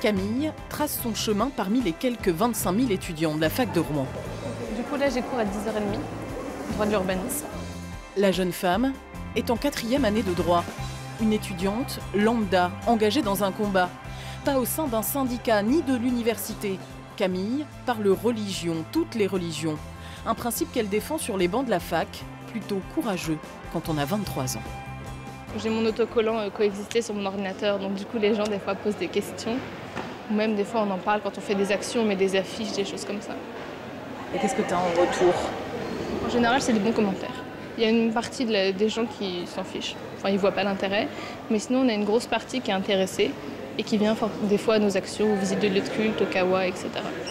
Camille trace son chemin parmi les quelques 25 000 étudiants de la fac de Rouen. Du coup, là, j'ai cours à 10h30, droit de l'urbanisme. La jeune femme est en 4e année de droit. Une étudiante lambda, engagée dans un combat. Pas au sein d'un syndicat ni de l'université. Camille parle religion, toutes les religions. Un principe qu'elle défend sur les bancs de la fac, plutôt courageux quand on a 23 ans. J'ai mon autocollant coexister sur mon ordinateur, donc du coup les gens des fois posent des questions. Ou même des fois on en parle quand on fait des actions, on met des affiches, des choses comme ça. Et qu'est-ce que tu as en retour? En général c'est des bons commentaires. Il y a une partie des gens qui s'en fichent, enfin ils voient pas l'intérêt. Mais sinon on a une grosse partie qui est intéressée et qui vient des fois à nos actions, aux visites de lieux de culte, au Kawa, etc.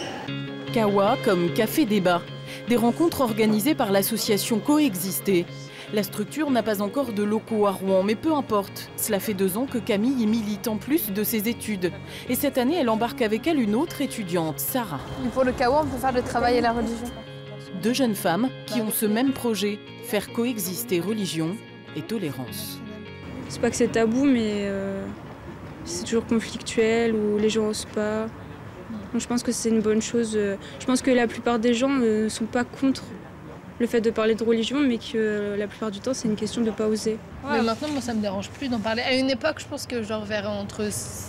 Kawa comme café débat. Des rencontres organisées par l'association Coexister. La structure n'a pas encore de locaux à Rouen, mais peu importe. Cela fait 2 ans que Camille y milite en plus de ses études. Et cette année, elle embarque avec elle une autre étudiante, Sarah. Et pour le Kawa, on peut faire le travail et la religion. 2 jeunes femmes qui ont ce même projet, faire coexister religion et tolérance. C'est pas que c'est tabou, mais c'est toujours conflictuel ou les gens osent pas. Donc je pense que c'est une bonne chose. Je pense que la plupart des gens ne sont pas contre le fait de parler de religion, mais que la plupart du temps, c'est une question de ne pas oser. Ouais. Mais maintenant, moi, ça me dérange plus d'en parler. À une époque, je pense que genre vers entre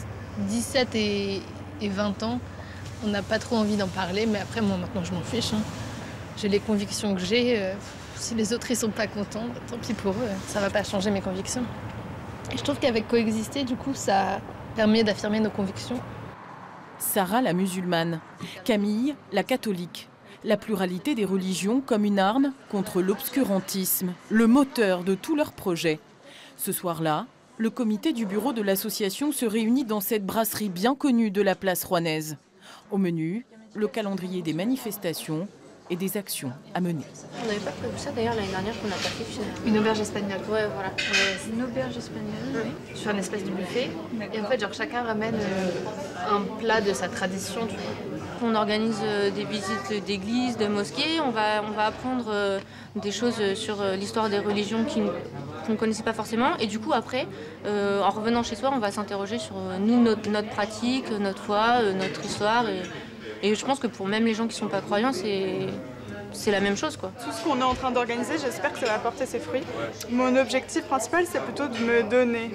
17 et 20 ans, on n'a pas trop envie d'en parler. Mais après, moi, maintenant, je m'en fiche. Hein. J'ai les convictions que j'ai. Si les autres, ils sont pas contents, bah, tant pis pour eux. Ça va pas changer mes convictions. Et je trouve qu'avec coexister, du coup, ça permet d'affirmer nos convictions. Sarah, la musulmane. Camille, la catholique. La pluralité des religions comme une arme contre l'obscurantisme, le moteur de tous leurs projets. Ce soir-là, le comité du bureau de l'association se réunit dans cette brasserie bien connue de la place rouennaise. Au menu, le calendrier des manifestations et des actions à mener. On n'avait pas prévu ça d'ailleurs l'année dernière qu'on n'a pas fait finalement. Une auberge espagnole. Ouais, voilà. Une auberge espagnole. Oui. Sur une espèce de buffet. Et en fait, genre, chacun ramène un plat de sa tradition. Tu vois. On organise des visites d'églises, de mosquées. On va apprendre des choses sur l'histoire des religions qu'on ne connaissait pas forcément. Et du coup, après, en revenant chez soi, on va s'interroger sur nous, notre pratique, notre foi, notre histoire. Et je pense que pour même les gens qui ne sont pas croyants, c'est la même chose, quoi. Tout ce qu'on est en train d'organiser, j'espère que ça va porter ses fruits. Mon objectif principal, c'est plutôt de me donner.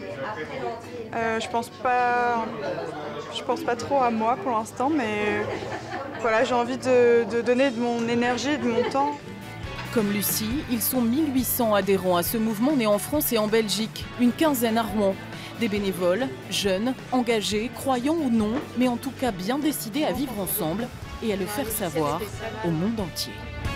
Je pense pas trop à moi pour l'instant, mais voilà, j'ai envie de donner de mon énergie et de mon temps. Comme Lucie, ils sont 1800 adhérents à ce mouvement né en France et en Belgique, une quinzaine à Rouen. Des bénévoles, jeunes, engagés, croyants ou non, mais en tout cas bien décidés à vivre ensemble et à le faire savoir au monde entier.